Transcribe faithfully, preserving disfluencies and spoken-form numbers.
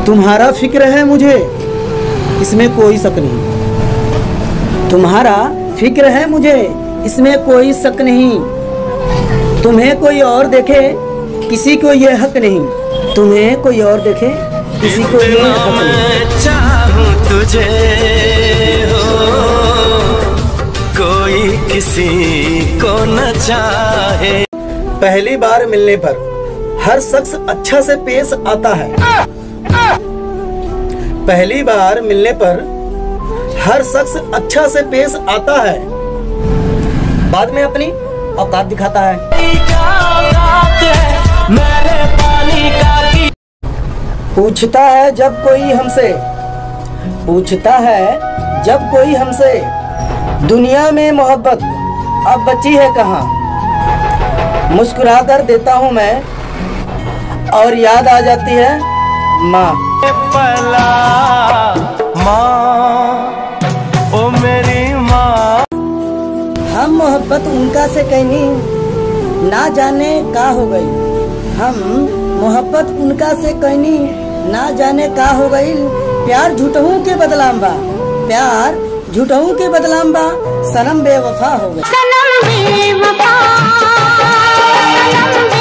तुम्हारा फिक्र है मुझे, इसमें कोई शक नहीं। तुम्हारा फिक्र है मुझे, इसमें कोई शक नहीं। तुम्हें कोई और देखे, किसी को ये हक नहीं। तुम्हें कोई और देखे, किसी को ये हक नहीं। चाहूं तुझे हो, कोई किसी को न चाहे। पहली बार मिलने पर हर शख्स अच्छा से पेश आता है। पहली बार मिलने पर हर शख्स अच्छा से पेश आता है, बाद में अपनी औकात दिखाता है। पूछता है जब कोई हमसे, पूछता है जब कोई हमसे, दुनिया में मोहब्बत अब बची है कहाँ। मुस्कुरा कर देता हूँ मैं और याद आ जाती है माँ। पला माँ, ओ मेरी माँ। हम मोहब्बत उनका से कहनी, ना जाने का हो गई। हम मोहब्बत उनका से कहनी, ना जाने का हो गई। प्यार झूठहू के बदलाम बा, प्यार झूठहू के बदलाम बा। सनम बेवफा हो गई। सनम बेवफा, सनम